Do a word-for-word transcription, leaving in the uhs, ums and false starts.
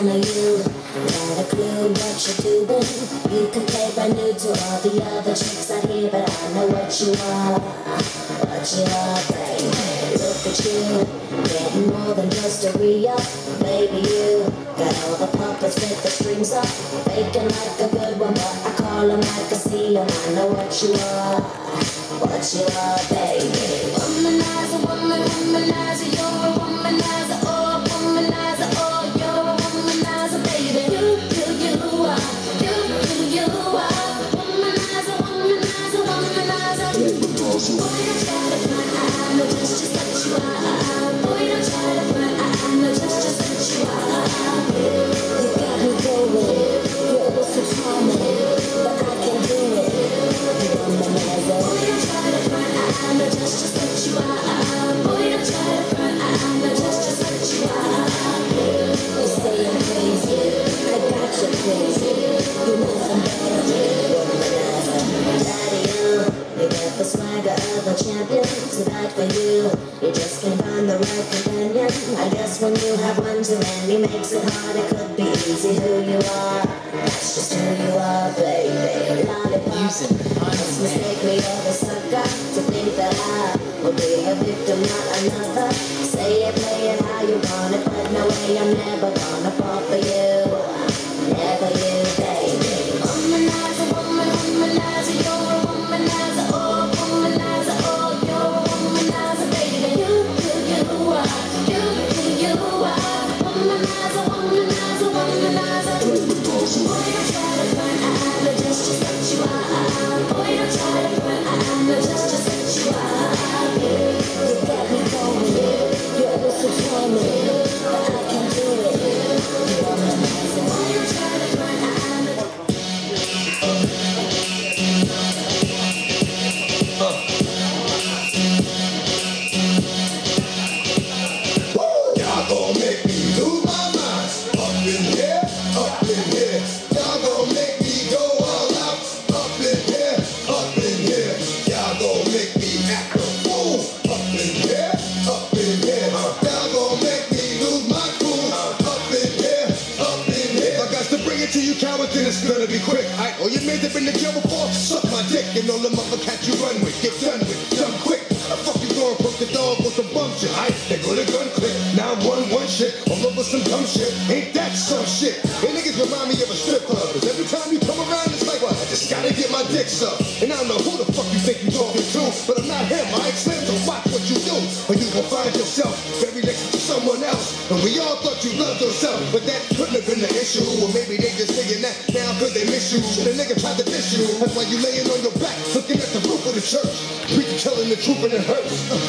know you got a clue what you're doing. You can play brand new to all the other chicks out here, but I know what you are, what you are, baby. Look at you, getting more than just a re-up. Baby, you got all the puppets with the strings up, faking like a good one, but I call them like I see them. I know what you are, what you are, baby. Womanizer, woman, womanizer, you're a womanizer, oh, womanizer, oh, you're a womanizer, baby. You, you, you are, you, you, you are, womanizer, womanizer, womanizer. Boy, don't try to front, I know just, just what you are. Boy, don't try to front, I know just, just what you are. You got me going, you're so charming, but I can't do it. Womanizer. Boy, don't try to front, I know just, just what you are. Boy, don't try to front, I know just, just what you are. You say I'm crazy, I got you crazy. You know I'm better, womanizer. Daddy, you, you got the swagger of a champion. To fight for you, you just can't find the right companion. I guess when you have one too many makes it hard. It could be easy who you are. That's just who you are, baby. Lollipop, just mistake me for a sucker to think that I will be a victim, not another. Say it, play it how you want it, but no way I'm never gonna fall for you. Never you, baby. Womanizer, woman, womanizer, you're a womanizer, oh, womanizer, oh, you're a womanizer, baby. You, you, you are, you, you, you are, womanizer, womanizer, womanizer. Boy, don't try to front, I know just, just what you are. Boy, don't try to front, I know just, just what you are. You got me going, you're so charming, but I can't do it. Womanizer. Boy, don't try to front, I know. Y'all gon' make me lose my mind. Up in here, up in here. Y'all gon' make me go all out. Up in here, up in here. Y'all gon' make me act a fool. Up in here, up in here. Y'all gon' make me lose my cool. Up in here, up in here. I got to bring it to you, cowards, and it's gonna be quick. I, oh, you made it in the jail before? Suck my dick, and all the motherfuckers you run with. Get done with, done quick. I fuck you going, poke the dog with some bum shit. I, they go to gun click. Now one, one shit, all over some dumb shit. Ain't that some shit? And niggas remind me of a strip club. Cause every time you come around, it's like, well, I just gotta get my dick sucked. And I don't know who the fuck you think you talking to, but I'm not him, I Slim, so watch what you do. Or you gon' find yourself very next to someone else. And we all thought you loved yourself, but that couldn't have been the issue. Or maybe they just saying that now cause they miss you. And a nigga tried to diss you. That's why you laying on your back, looking at the roof of the church. Preacher telling the truth and it hurts.